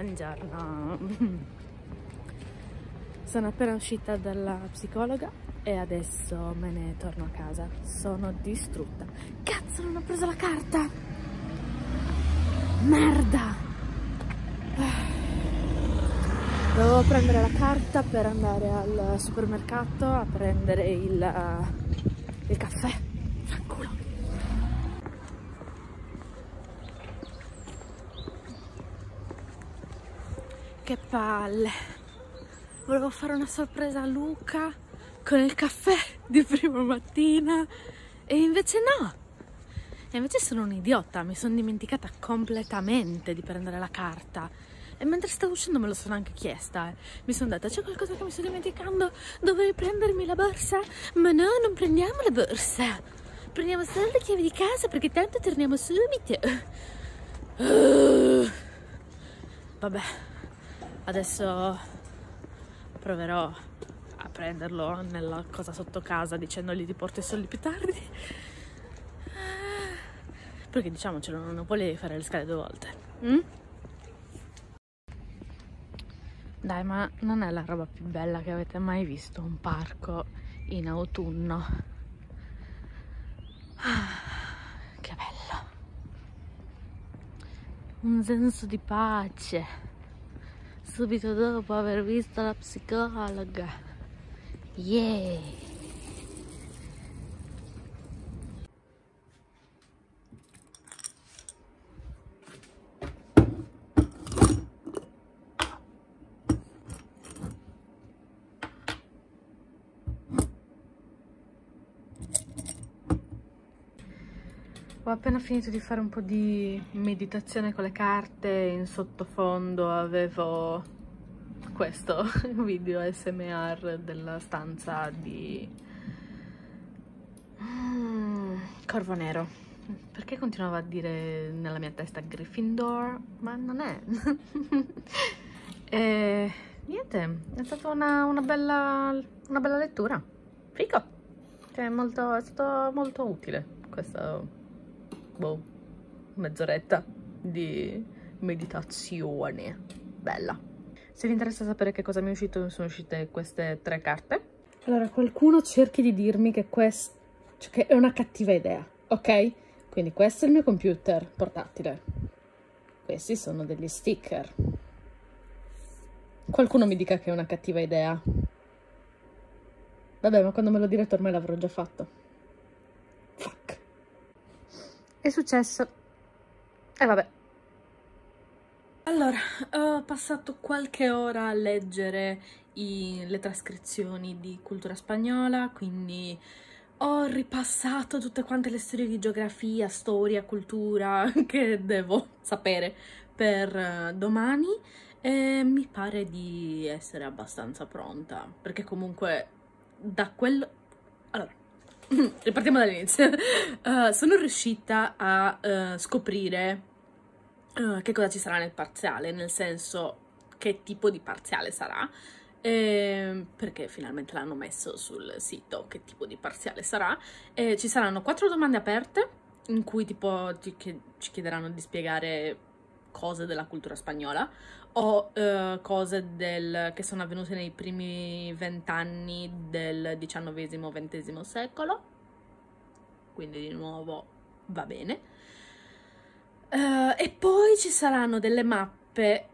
Buongiorno. Sono appena uscita dalla psicologa e adesso me ne torno a casa. Sono distrutta. Cazzo, non ho preso la carta! Merda! Dovevo prendere la carta per andare al supermercato a prendere il caffè. Fanculo. Che palle. Volevo fare una sorpresa a Luca con il caffè di prima mattina e invece no. E invece sono un idiota, mi sono dimenticata completamente di prendere la carta. E mentre stavo uscendo me lo sono anche chiesta. Mi sono detta, c'è qualcosa che mi sto dimenticando? Dovrei prendermi la borsa? Ma no, non prendiamo la borsa. Prendiamo solo le chiavi di casa perché tanto torniamo subito. Vabbè, adesso proverò a prenderlo nella cosa sotto casa dicendogli di porto i soldi più tardi. Perché diciamocelo, non volevi fare le scale 2 volte. Dai, ma non è la roba più bella che avete mai visto, un parco in autunno? Che bello! Un senso di pace, subito dopo aver visto la psicologa. Yeah! Ho appena finito di fare un po' di meditazione con le carte, in sottofondo avevo questo video ASMR della stanza di Corvo Nero. Perché continuavo a dire nella mia testa Gryffindor? Ma non è. E niente, è stata una bella lettura. Fico! Cioè, è stato molto utile questo. Boh, mezz'oretta di meditazione bella. Se vi interessa sapere che cosa mi è uscito, sono uscite queste 3 carte. Allora, qualcuno cerchi di dirmi che che è una cattiva idea, ok? Quindi questo è il mio computer portatile, questi sono degli sticker. Qualcuno mi dica che è una cattiva idea. Vabbè, ma quando me lo direte ormai l'avrò già fatto. Fuck. È successo. E vabbè. Allora, ho passato qualche ora a leggere le trascrizioni di cultura spagnola, quindi ho ripassato tutte quante le storie di geografia, storia, cultura che devo sapere per domani e mi pare di essere abbastanza pronta, perché comunque da quello... Allora, ripartiamo dall'inizio. Sono riuscita a scoprire che cosa ci sarà nel parziale, nel senso che tipo di parziale sarà, perché finalmente l'hanno messo sul sito che tipo di parziale sarà. Ci saranno 4 domande aperte in cui tipo ci chiederanno di spiegare cose della cultura spagnola o cose che sono avvenute nei primi 20 anni del XIX-XX secolo, quindi di nuovo va bene. E poi ci saranno delle mappe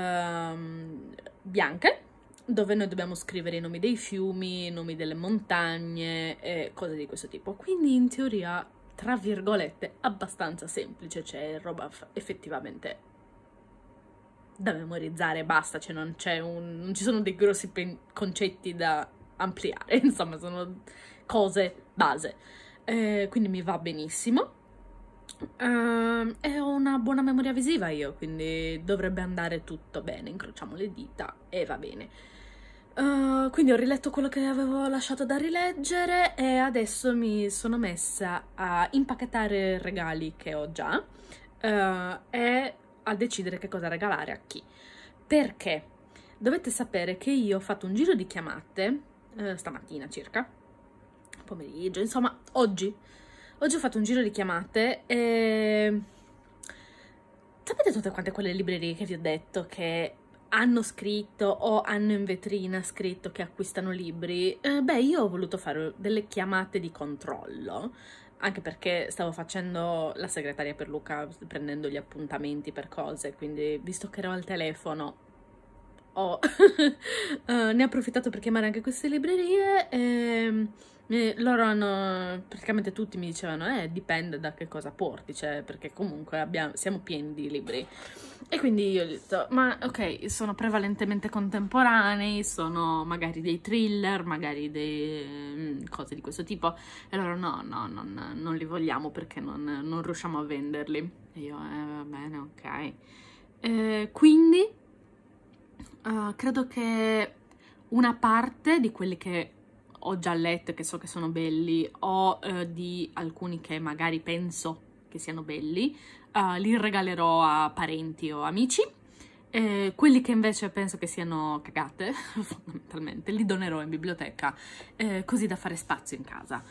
bianche dove noi dobbiamo scrivere i nomi dei fiumi, i nomi delle montagne e cose di questo tipo, quindi in teoria tra virgolette abbastanza semplice, c'è roba effettivamente da memorizzare, basta, cioè non ci sono dei grossi concetti da ampliare, insomma sono cose base, quindi mi va benissimo. E ho una buona memoria visiva io, quindi dovrebbe andare tutto bene, incrociamo le dita e va bene. Quindi ho riletto quello che avevo lasciato da rileggere e adesso mi sono messa a impacchettare regali che ho già e a decidere che cosa regalare a chi. Perché dovete sapere che io ho fatto un giro di chiamate stamattina circa, pomeriggio, insomma oggi ho fatto un giro di chiamate e sapete tutte quante quelle librerie che vi ho detto che hanno scritto o hanno in vetrina scritto che acquistano libri? Beh, io ho voluto fare delle chiamate di controllo, anche perché stavo facendo la segretaria per Luca, prendendo gli appuntamenti per cose, quindi visto che ero al telefono ne ho approfittato per chiamare anche queste librerie e loro hanno, praticamente tutti mi dicevano, dipende da che cosa porti, cioè, perché comunque siamo pieni di libri. E quindi io ho detto, ma ok, sono prevalentemente contemporanei, sono magari dei thriller, magari dei cose di questo tipo, e loro no, non li vogliamo perché non riusciamo a venderli. E io, va bene, ok. Quindi credo che una parte di quelli che ho già letto, che so che sono belli, o di alcuni che magari penso che siano belli, li regalerò a parenti o amici. Quelli che invece penso che siano cagate, fondamentalmente, li donerò in biblioteca, così da fare spazio in casa.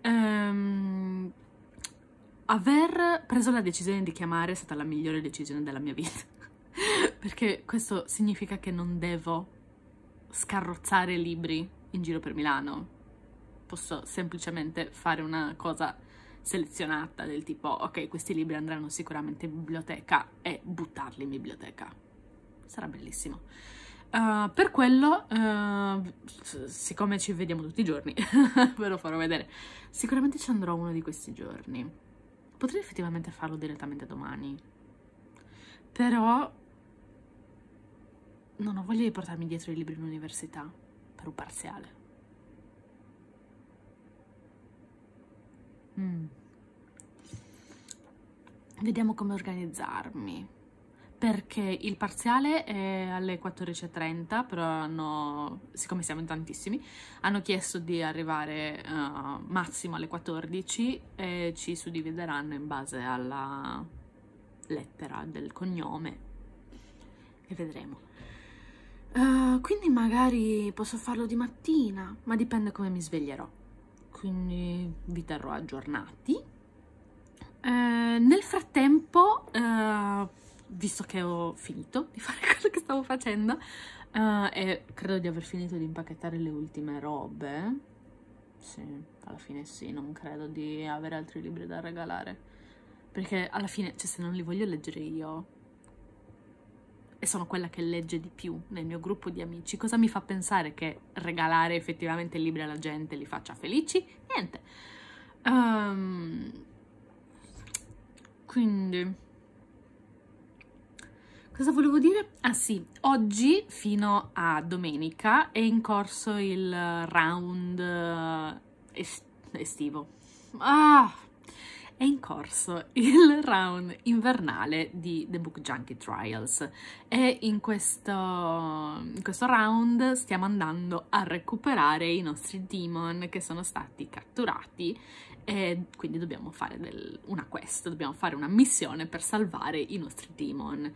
Aver preso la decisione di chiamare è stata la migliore decisione della mia vita, perché questo significa che non devo scarrozzare libri in giro per Milano. Posso semplicemente fare una cosa selezionata del tipo, ok, questi libri andranno sicuramente in biblioteca, e buttarli in biblioteca. Sarà bellissimo. Per quello, siccome ci vediamo tutti i giorni, ve lo farò vedere. Sicuramente ci andrò uno di questi giorni. Potrei effettivamente farlo direttamente domani, però non ho voglia di portarmi dietro i libri in università per un parziale. Vediamo come organizzarmi, perché il parziale è alle 14:30, però siccome siamo in tantissimi, hanno chiesto di arrivare massimo alle 14 e ci suddivideranno in base alla lettera del cognome e vedremo. Quindi magari posso farlo di mattina, ma dipende come mi sveglierò, quindi vi terrò aggiornati. Nel frattempo, visto che ho finito di fare quello che stavo facendo, e credo di aver finito di impacchettare le ultime robe, sì, alla fine sì, non credo di avere altri libri da regalare, perché alla fine, cioè, se non li voglio leggere io, e sono quella che legge di più nel mio gruppo di amici, cosa mi fa pensare che regalare effettivamente libri alla gente li faccia felici? Niente. Quindi, cosa volevo dire? Ah sì, oggi fino a domenica è in corso il round estivo. È in corso il round invernale di The Book Junkie Trials e in questo round stiamo andando a recuperare i nostri demon che sono stati catturati, e quindi dobbiamo fare una quest, dobbiamo fare una missione per salvare i nostri demon.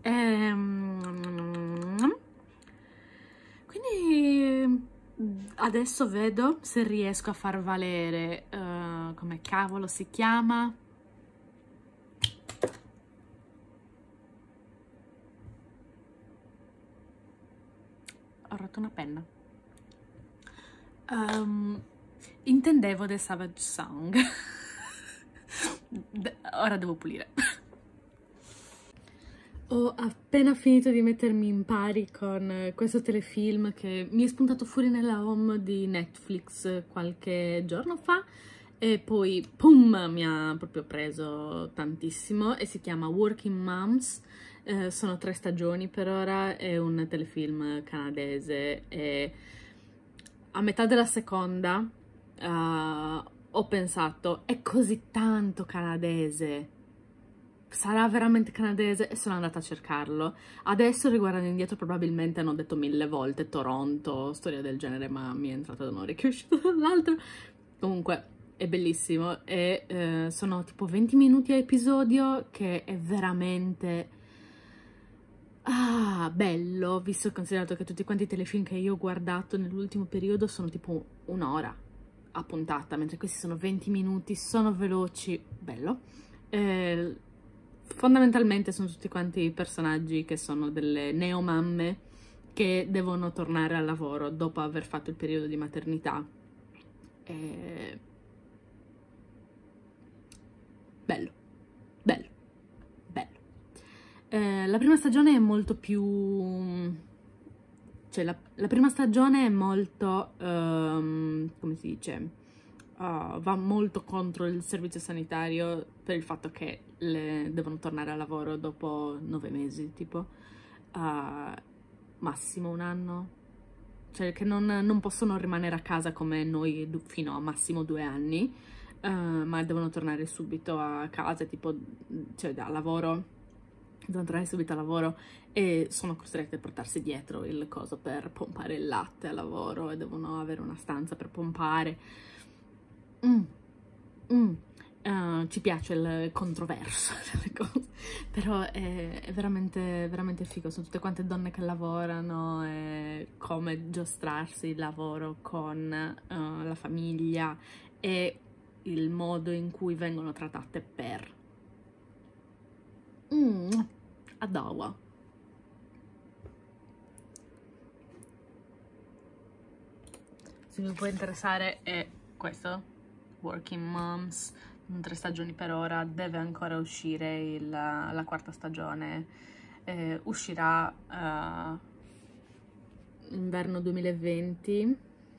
Quindi adesso vedo se riesco a far valere, come cavolo si chiama? Ho rotto una penna. Intendevo The Savage Song. Ora devo pulire. Ho appena finito di mettermi in pari con questo telefilm che mi è spuntato fuori nella home di Netflix qualche giorno fa e poi, pum, mi ha proprio preso tantissimo e si chiama Working Moms. Sono 3 stagioni per ora, è un telefilm canadese e a metà della seconda ho pensato, è così tanto canadese, sarà veramente canadese, e sono andata a cercarlo. Adesso, riguardando indietro, probabilmente hanno detto 1000 volte Toronto, storia del genere, ma mi è entrato da un orecchio e è uscito dall'altro. Comunque è bellissimo e sono tipo 20 minuti a episodio, che è veramente bello, visto e considerato che tutti quanti i telefilm che io ho guardato nell'ultimo periodo sono tipo 1 ora a puntata, mentre questi sono 20 minuti, sono veloci, bello. fondamentalmente sono tutti quanti personaggi che sono delle neomamme che devono tornare al lavoro dopo aver fatto il periodo di maternità. Bello, bello, bello. La prima stagione è molto più... cioè la prima stagione è molto... come si dice? Va molto contro il servizio sanitario per il fatto che devono tornare al lavoro dopo 9 mesi, tipo, massimo un anno, cioè che non possono rimanere a casa come noi fino a massimo 2 anni, ma devono tornare subito a casa, tipo, cioè da lavoro, devono tornare subito a lavoro e sono costrette a portarsi dietro il coso per pompare il latte a lavoro e devono avere una stanza per pompare. Ci piace il controverso delle cose, però è veramente, veramente figo. Sono tutte quante donne che lavorano e come giostrarsi il lavoro con la famiglia e il modo in cui vengono trattate per Adawa. Se vi può interessare è questo, Working Moms, 3 stagioni per ora, deve ancora uscire la 4ª stagione, uscirà inverno 2020.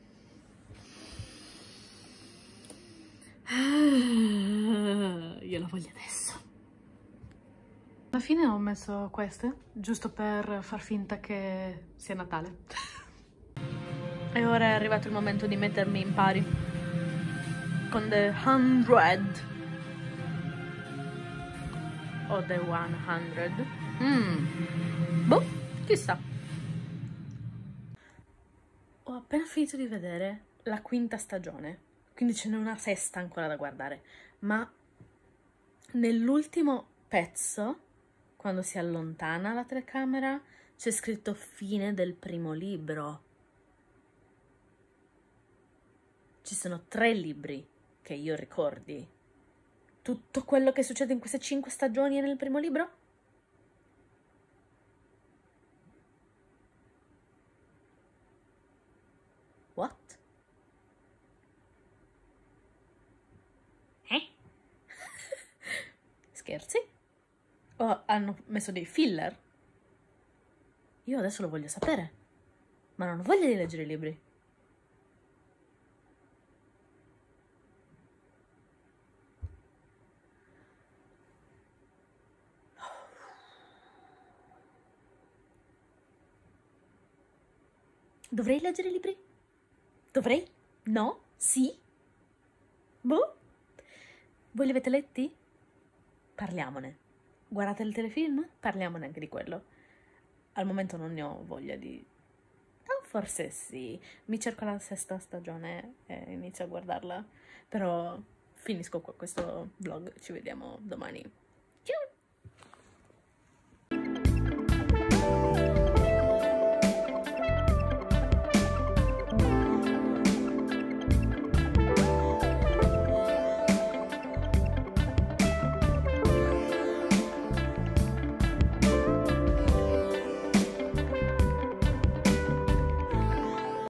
Io la voglio adesso. Alla fine ho messo queste, giusto per far finta che sia Natale. E ora è arrivato il momento di mettermi in pari con The 100 o The 100. Boh, chissà. Ho appena finito di vedere la 5ª stagione, quindi ce n'è una 6ª ancora da guardare, ma nell'ultimo pezzo, quando si allontana la telecamera, c'è scritto fine del primo libro. Ci sono 3 libri che io ricordi. Tutto quello che succede in queste 5 stagioni è nel primo libro? What? Scherzi? O hanno messo dei filler? Io adesso lo voglio sapere, ma non ho voglia di leggere i libri. Dovrei leggere i libri? Dovrei? No? Sì? Boh? Voi li avete letti? Parliamone. Guardate il telefilm? Parliamone anche di quello. Al momento non ne ho voglia di... Oh, forse sì. Mi cerco la 6ª stagione e inizio a guardarla. Però finisco qua questo vlog. Ci vediamo domani.